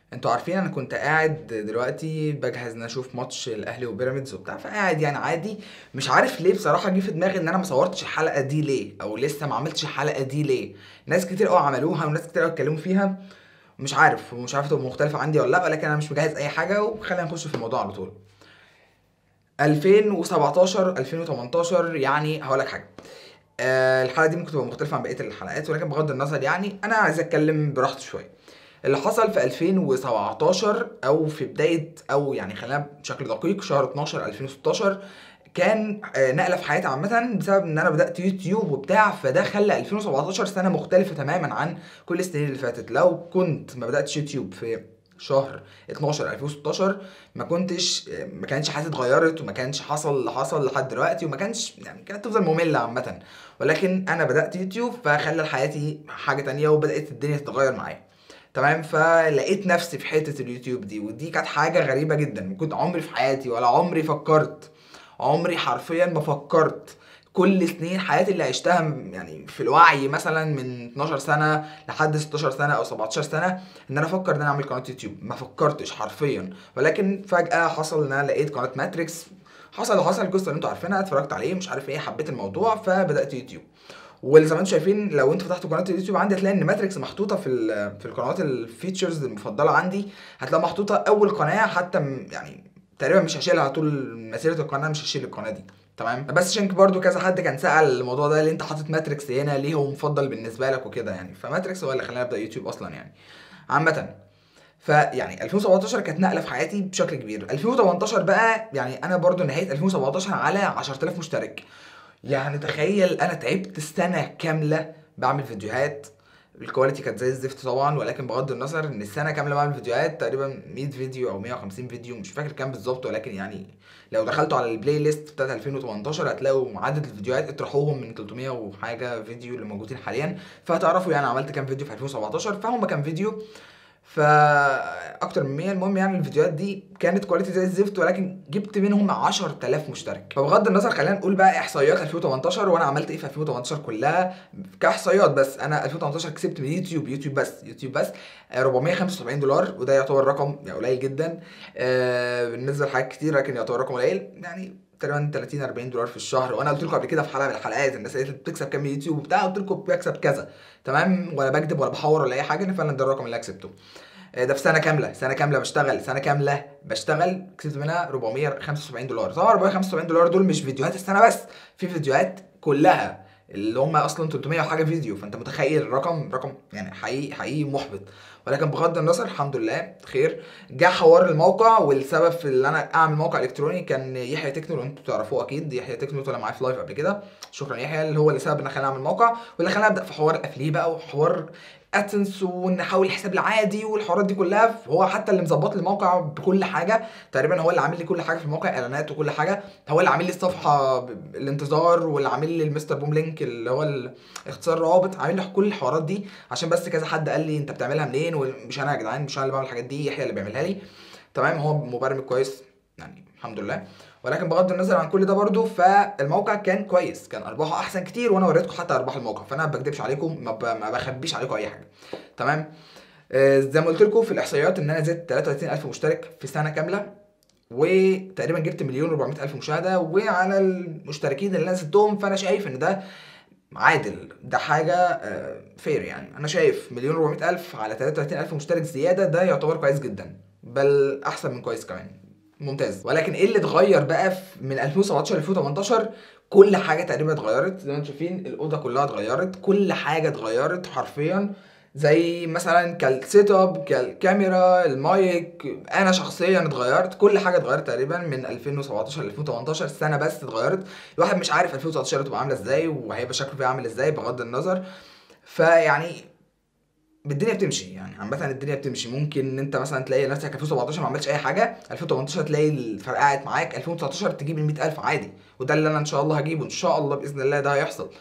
انتوا عارفين انا كنت قاعد دلوقتي بجهز ان اشوف ماتش الاهلي وبيراميدز وبتاع، فقاعد يعني عادي. مش عارف ليه بصراحه جه في دماغي ان انا ما صورتش الحلقه دي ليه، او لسه ما عملتش الحلقه دي ليه. ناس كتير قوي عملوها وناس كتير قوي اتكلموا فيها. مش عارف تبقى مختلفه عندي ولا لا، ولكن انا مش مجهز اي حاجه وخلينا نخش في الموضوع على طول. 2017 2018 يعني هقول لك حاجه. الحلقه دي ممكن تبقى مختلفه عن بقيه الحلقات، ولكن بغض النظر يعني انا عايز اتكلم براحتي شويه. اللي حصل في 2017 او في بدايه، او يعني خلينا بشكل دقيق شهر 12 2016، كان نقله في حياتي عامه بسبب ان انا بدات يوتيوب وبتاع. فده خلى 2017 سنه مختلفه تماما عن كل السنين اللي فاتت. لو كنت ما بداتش يوتيوب في شهر 12 2016 ما كانش حياتي اتغيرت، وما كانش حصل اللي حصل لحد دلوقتي، وما كانش يعني كانت تفضل ممله عامه. ولكن انا بدات يوتيوب فخلى حياتي حاجه تانية، وبدات الدنيا تتغير معايا. تمام. فلقيت نفسي في حته اليوتيوب دي، ودي كانت حاجه غريبه جدا. كنت عمري في حياتي ولا عمري فكرت، عمري حرفيا ما فكرت كل سنين حياتي اللي عشتها يعني في الوعي مثلا من 12 سنه لحد 16 سنه او 17 سنه، ان انا افكر ان انا اعمل قناه يوتيوب. ما فكرتش حرفيا. ولكن فجاه حصل ان انا لقيت قناه ماتريكس. حصل القصه اللي انتوا عارفينها، اتفرجت عليه مش عارف ايه، حبيت الموضوع فبدات يوتيوب. واللي زي ما انتم شايفين، لو انتوا فتحتوا قناه اليوتيوب عندي هتلاقي ان ماتريكس محطوطه في القنوات الفيتشرز المفضله عندي. هتلاقي محطوطه اول قناه، حتى يعني تقريبا مش هشيلها طول مسيره القناه، مش هشيل القناه دي. تمام. بس عشان برضو كذا حد كان سأل الموضوع ده، ليه انت حاطط ماتريكس هنا، ليه هو مفضل بالنسبه لك وكده يعني. فماتريكس هو اللي خلاني ابدا يوتيوب اصلا يعني عامه. فيعني 2017 كانت نقله في حياتي بشكل كبير. 2018 بقى يعني انا برضو نهايه 2017 على 10000 مشترك. يعني تخيل انا تعبت سنه كامله بعمل فيديوهات. الكواليتي كانت زي الزفت طبعا، ولكن بغض النظر ان السنه كامله بعمل فيديوهات، تقريبا 100 فيديو او 150 فيديو مش فاكر كام بالظبط. ولكن يعني لو دخلتوا على البلاي ليست بتاعت 2018 هتلاقوا عدد الفيديوهات اطرحوهم من 300 وحاجه فيديو اللي موجودين حاليا، فهتعرفوا يعني عملت كام فيديو في 2017. فهم كام فيديو فاكتر من 100. المهم يعني الفيديوهات دي كانت كواليتي زي الزفت، ولكن جبت منهم 10000 مشترك. فبغض النظر خلينا نقول بقى احصائيات 2018 وانا عملت ايه في 2018 كلها كاحصائيات. بس انا 2018 كسبت من يوتيوب بس 475 دولار، وده يعتبر رقم يعني قليل جدا بالنسبه لحاجات كتير، لكن يعتبر رقم قليل يعني. تقريبا 30 40 دولار في الشهر. وانا قلت لكم قبل كده في حلقه من الحلقات، الناس قالت لي بتكسب كام من يوتيوب وبتاع، قلت لكم بكسب كذا. تمام. ولا بكذب ولا بحور ولا اي حاجه، ان فعلا ده الرقم اللي أنا كسبته. ده في سنه كامله بشتغل، كسبت منها 475 دولار. طبعا 475 دولار دول مش فيديوهات السنه بس، في فيديوهات كلها اللي هم اصلا 300 وحاجه فيديو. فانت متخيل رقم يعني حقيقي حقيقي محبط. ولكن بغض النظر الحمد لله خير. جه حوار الموقع، والسبب في اللي انا اعمل موقع الكتروني كان يحيى تكنو، لو انتوا تعرفوه اكيد. يحيى تكنو طلع معايا في لايف قبل كده. شكرا يحيى، اللي هو اللي سبب ان خلاني اعمل موقع، واللي خلاني ابدا في حوار الافليه بقى، وحوار ادسنس، ونحول الحساب العادي والحوارات دي كلها. هو حتى اللي مظبط لي الموقع بكل حاجه تقريبا، هو اللي عامل لي كل حاجه في الموقع، اعلانات وكل حاجه. هو اللي عامل لي الصفحه الانتظار، واللي عامل لي المستر بوم لينك اللي هو اختصار روابط، عامل لي كل الحوارات دي. عشان بس كذا حد قال لي انت بتعملها منين، ومش انا يا جدعان، مش انا اللي بعمل الحاجات دي، يحيى اللي بيعملها لي. تمام. هو مبرمج كويس يعني الحمد لله. ولكن بغض النظر عن كل ده برضو، فالموقع كان كويس، كان ارباحه احسن كتير، وانا وريتكم حتى ارباح الموقع، فانا ما بكدبش عليكم، ما بخبيش عليكم اي حاجه. تمام. زي ما قلت لكم في الاحصائيات ان انا زدت 33000 مشترك في سنه كامله، وتقريبا جبت مليون و400 الف مشاهده. وعلى المشتركين اللي انا زدتهم، فانا شايف ان ده عادل، ده حاجه فير يعني. انا شايف مليون و400 الف على 33 الف مشترك زياده، ده يعتبر كويس جدا، بل احسن من كويس كمان، ممتاز. ولكن ايه اللي اتغير بقى من 2017 ل 2018؟ كل حاجه تقريبا اتغيرت. زي ما انتم شايفين الاوضه كلها اتغيرت، كل حاجه اتغيرت حرفيا. زي مثلا كالسيت اب، كالكاميرا، المايك، انا شخصيا اتغيرت. كل حاجه اتغيرت تقريبا من 2017 ل 2018 سنه بس اتغيرت. الواحد مش عارف 2019 هتبقى عامله ازاي، وهيبقى شكله فيها عامل ازاي بغض النظر. فيعني الدنيا بتمشي يعني عامة، الدنيا بتمشي. ممكن ان انت مثلا تلاقي نفسك 2017 ما عملتش اي حاجة، 2018 تلاقي الفرقعت معاك، 2019 تجيب ال 100000 عادي. وده اللي انا ان شاء الله هجيبه، ان شاء الله باذن الله ده هيحصل.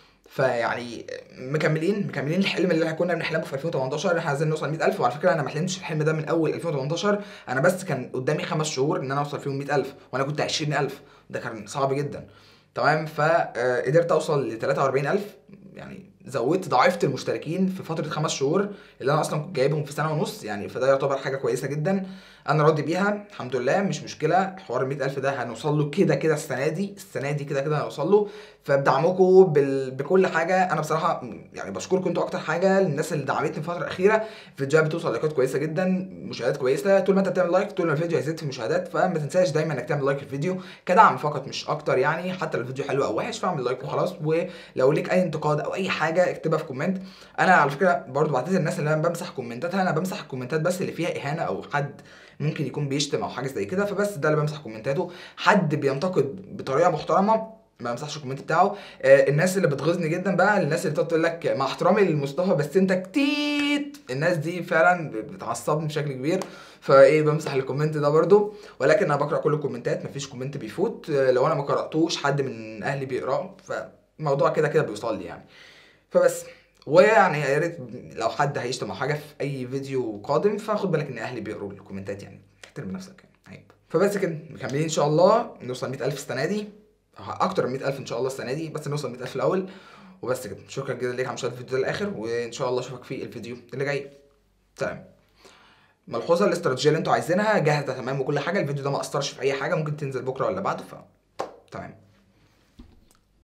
فيعني مكملين الحلم اللي احنا كنا بنحلمه في 2018، احنا عايزين نوصل 100000. وعلى فكرة انا ما حلمتش الحلم ده من اول 2018، انا بس كان قدامي 5 شهور ان انا اوصل فيهم 100000، وانا كنت 20000. ده كان صعب جدا. تمام. فقدرت اوصل ل 43000 يعني زودت ضاعفت المشتركين في فتره 5 شهور اللي انا اصلا كنت جايبهم في سنه ونص يعني، فده يعتبر حاجه كويسه جدا انا راضي بيها الحمد لله. مش مشكله حوار ال 100,000 ده هنوصل له كده كده السنه دي كده كده هنوصل له. فبدعمكم بكل حاجه انا بصراحه يعني بشكركم انتوا اكتر حاجه، للناس اللي دعمتني الفتره الاخيره. فيديوهات بتوصل لايكات كويسه جدا، مشاهدات كويسه، طول ما انت بتعمل لايك طول ما الفيديو هيزيد في المشاهدات. فما تنساش دايما انك تعمل لايك للفيديو كدعم فقط مش اكتر يعني، حتى لو الفيديو حلو او وحش فاعمل لايك وخلاص. ولو ليك اي انتقاد او اي حاجه اكتبها في كومنت. انا على فكره برضو بعتذر الناس اللي انا بمسح كومنتاتها، انا بمسح الكومنتات بس اللي فيها اهانه او حد ممكن يكون بيشتم او حاجه زي كده، فبس ده اللي بمسح كومنتاته. حد بينتقد بطريقه محترمه ما بمسحش الكومنت بتاعه. الناس اللي بتغيظني جدا بقى الناس اللي بتقعد تقول لك مع احترامي لمصطفى بس انت كتيت، الناس دي فعلا بتعصبني بشكل كبير. فايه بمسح الكومنت ده برضو، ولكن انا بقرا كل الكومنتات مفيش كومنت بيفوت. لو انا ما قراتوش حد من اهلي بيقراه، فالموضوع كده كده بيوصل لي يعني. فبس ويعني يا ريت لو حد هيشتم او حاجه في اي فيديو قادم فخد بالك ان اهلي بيقروا الكومنتات يعني، احترم نفسك يعني عيب. فبس كده مكملين ان شاء الله نوصل 100,000 السنه دي، اكتر من 100,000 ان شاء الله السنه دي، بس نوصل 100,000 الاول. وبس كده شكرا جدا ليك على مشاهده الفيديو ده للاخر، وان شاء الله اشوفك في الفيديو اللي جاي. سلام. ملحوظه الاستراتيجيه اللي انتوا عايزينها جاهزه تمام وكل حاجه، الفيديو ده ما اثرش في اي حاجه، ممكن تنزل بكره ولا بعده. تمام.